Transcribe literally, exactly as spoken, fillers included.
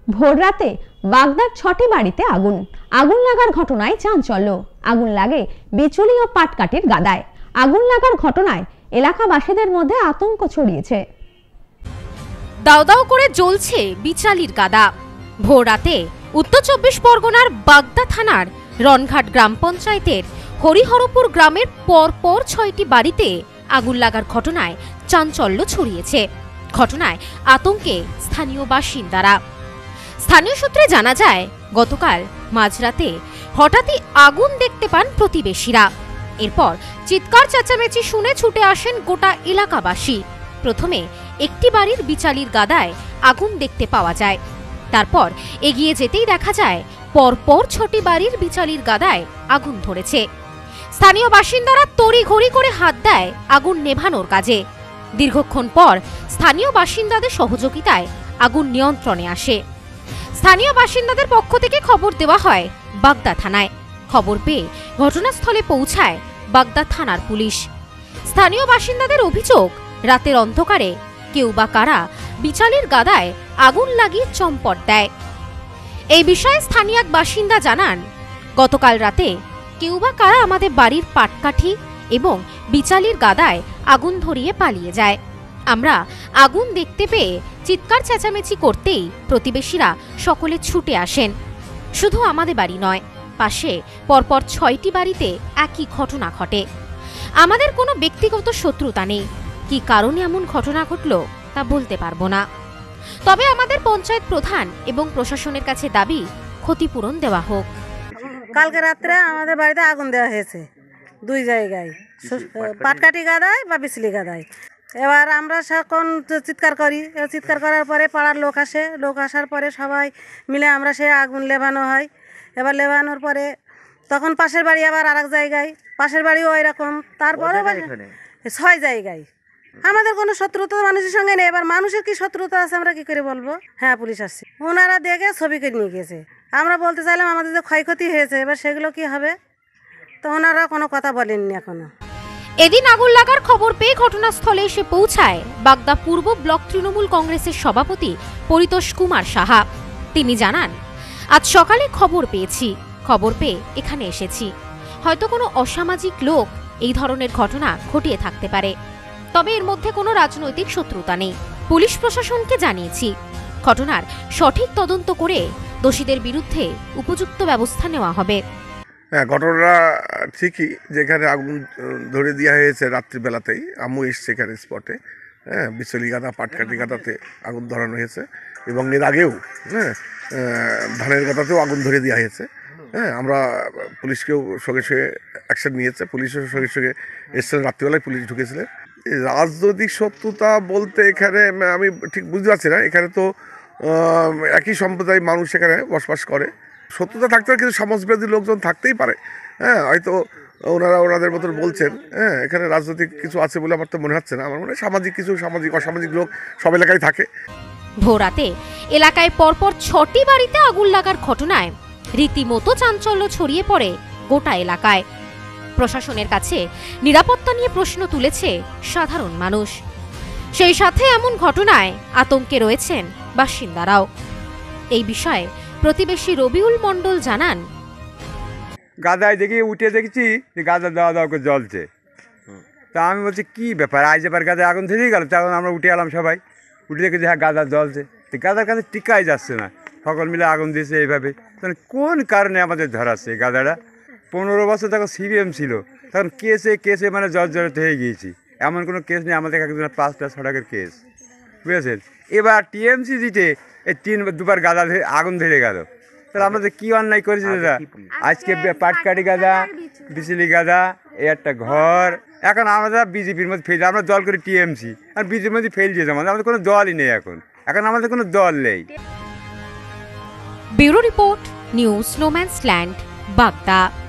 ভোর রাতে বাগদার ছটি বাড়িতে আগুন আগুন লাগার ঘটনায় চাঞ্চল্য। আগুন লাগে বিচুলি ও পাটকাঠির গাদায়। আগুন লাগার ঘটনায় এলাকাবাসীদের মধ্যে আতঙ্ক ছড়িয়েছে। দাও দাও করে জ্বলছে বিচালির গাদা। ভোর রাতে উত্তর চব্বিশ পরগনার বাগদা থানার রনঘাট গ্রাম পঞ্চায়েতের হরিহরপুর গ্রামের পরপর ছয়টি বাড়িতে আগুন লাগার ঘটনায় চাঞ্চল্য ছড়িয়েছে। ঘটনায় আতঙ্কে স্থানীয় বাসিন্দারা। স্থানীয় সূত্রে জানা যায়, গতকাল মাঝরাতে হঠাৎই আগুন দেখতে পান প্রতিবেশীরা। এরপর চিৎকার চেঁচামেচি শুনে ছুটে আসেন গোটা এলাকাবাসী। প্রথমে একটি বাড়ির বিচালির গাদায় আগুন দেখতে পাওয়া যায়। তারপর এগিয়ে যেতেই দেখা যায় পরপর ছটি বাড়ির বিচালির গাদায় আগুন ধরেছে। স্থানীয় বাসিন্দারা তড়িঘড়ি করে হাত দেয় আগুন নেভানোর কাজে। দীর্ঘক্ষণ পর স্থানীয় বাসিন্দাদের সহযোগিতায় আগুন নিয়ন্ত্রণে আসে। স্থানীয় বাসিন্দাদের পক্ষ থেকে খবর দেওয়া হয় বাগদা থানায়। খবর পেয়ে ঘটনাস্থলে পৌঁছায় বাগদা থানার পুলিশ। স্থানীয় বাসিন্দাদের অভিযোগ, রাতের অন্ধকারে কেউ বা কারা বিচালির গাদায় আগুন লাগিয়ে চম্পট দেয়। এই বিষয়ে স্থানীয় এক বাসিন্দা জানান, গতকাল রাতে কেউ বা কারা আমাদের বাড়ির পাটকাঠি এবং বিচালির গাদায় আগুন ধরিয়ে পালিয়ে যায়। আমরা আগুন দেখতে পেয়ে চিৎকার চেঁচামেচি করতেই প্রতিবেশীরা সকলে ছুটে আসেন। শুধু আমাদের বাড়ি নয়, পাশে পরপর ছয়টি বাড়িতে একই ঘটনা ঘটে। আমাদের কোনো ব্যক্তিগত শত্রুতা নেই। কি কারণে এমন ঘটনা ঘটল তা বলতে পারবো না। তবে আমাদের পঞ্চায়েত প্রধান এবং প্রশাসনের কাছে দাবি ক্ষতিপূরণ দেওয়া হোক। কালকে রাত্রে আমাদের বাড়িতে আগুন দেওয়া হয়েছে দুই জায়গায়, পাটকাঠি গাদায় বা বিচলি গাদায়। এবার আমরা এখন চিৎকার করি। চিৎকার করার পরে পাড়ার লোক আসে। লোক আসার পরে সবাই মিলে আমরা সে আগুন লেভানো হয়। এবার লেভানোর পরে তখন পাশের বাড়ি আবার আর এক জায়গায়, পাশের বাড়িও ওই রকম। তারপরে ছয় জায়গায়। আমাদের কোনো শত্রুতা মানুষের সঙ্গে নেই। এবার মানুষের কি শত্রুতা আছে আমরা কি করে বলবো? হ্যাঁ, পুলিশ আসছে, ওনারা দেখে ছবি করে নিয়ে গেছে। আমরা বলতে চাইলাম আমাদের যে ক্ষয়ক্ষতি হয়েছে এবার সেগুলো কি হবে, তো ওনারা কোনো কথা বলেননি এখনো। এদিন আগুন লাগার খবর পেয়ে ঘটনাস্থলে এসে পৌঁছায় বাগদা পূর্ব ব্লক তৃণমূল কংগ্রেসের সভাপতি পরিতোষ কুমার সাহা। তিনি জানান, আজ সকালে খবর পেয়েছি, খবর পেয়ে এখানে এসেছি। হয়তো কোনো অসামাজিক লোক এই ধরনের ঘটনা ঘটিয়ে থাকতে পারে, তবে এর মধ্যে কোনো রাজনৈতিক শত্রুতা নেই। পুলিশ প্রশাসনকে জানিয়েছি। ঘটনার সঠিক তদন্ত করে দোষীদের বিরুদ্ধে উপযুক্ত ব্যবস্থা নেওয়া হবে। হ্যাঁ, ঘটনা ঠিকই, যেখানে আগুন ধরে দেওয়া হয়েছে রাত্রিবেলাতেই। আম্মু এসছে এখানে স্পটে। হ্যাঁ, বিচলি গাদা পাটকাঠি গাদাতে আগুন ধরানো হয়েছে এবং এর আগেও হ্যাঁ ধানের গাদাতেও আগুন ধরে দেওয়া হয়েছে। হ্যাঁ, আমরা পুলিশকেও সঙ্গে সঙ্গে অ্যাকশন নিয়েছে। পুলিশের সঙ্গে সঙ্গে এসছিলেন, রাত্রিবেলায় পুলিশ ঢুকেছিলেন। রাজনৈতিক শত্রুতা বলতে এখানে আমি ঠিক বুঝতে পারছি না। এখানে তো একই সম্প্রদায়ের মানুষ এখানে বসবাস করে। শত্রুতা থাকতে পারে, কিন্তু সমাজবিরোধী লোকজন থাকতেই পারে। হ্যাঁ, হয়তো ওনারা ওনাদের মতন বলছেন। হ্যাঁ, এখানে রাজনৈতিক কিছু আছে বলে আমার তো মনে হচ্ছে না। আমার মনে হয় সামাজিক কিছু, সামাজিক অসামাজিক লোক সব এলাকায় থাকে। ভোরাতে এলাকায় পরপর ছটি বাড়িতে আগুন লাগার ঘটনায় রীতিমতো চাঞ্চল্য ছড়িয়ে পড়ে গোটা এলাকায়। প্রশাসনের কাছে নিরাপত্তা নিয়ে প্রশ্ন তুলেছে সাধারণ মানুষ। সেই সাথে এমন ঘটনায় আতঙ্কে রয়েছেন বাসিন্দারাও। এই বিষয়ে প্রতিবেশী রবিউল মণ্ডল জানান, গাদায় দেখি উঠে দেখছি যে গাদা দেওয়া দেওয়া করে জ্বলছে। তা আমি বলছি কি ব্যাপার, আজ এবার গাদায় আগুন ধরেই গেল। তখন আমরা উঠে এলাম, সবাই উঠে দেখি হ্যাঁ গাদা জ্বলছে। তো গাদার কাছে টিকাই যাচ্ছে না, সকল মিলে আগুন দিয়েছে এইভাবে। তাহলে কোন কারণে আমাদের ধরাচ্ছে এই গাদাটা? পনেরো বছর তখন সিবিএম ছিল, তখন কেসে কেসে মানে জ্বর জ্বরতে হয়ে গিয়েছি। এমন কোনো কেস নেই আমাদের, একজনের পাঁচটা ছ টাকার কেস, বুঝেছেন। এবার টিএমসি জিতে এই তিন দুবার গাদা আগুন ধরে গেল। তাহলে আমাদের কি অন্যায় করেছে দাদা? আজকে পাটকাঠি গাদা, বিচলি গাদা, এই একটা ঘর। এখন আমরা বিজেপির মধ্যে ফেল, আমরা দল করি টিএমসি, আর বিজেপির মধ্যে ফেল দিয়েছে। আমাদের আমাদের কোনো দলই নেই এখন, এখন আমাদের কোনো দল নেই। Bureau report, news snowman's land, বাগদা।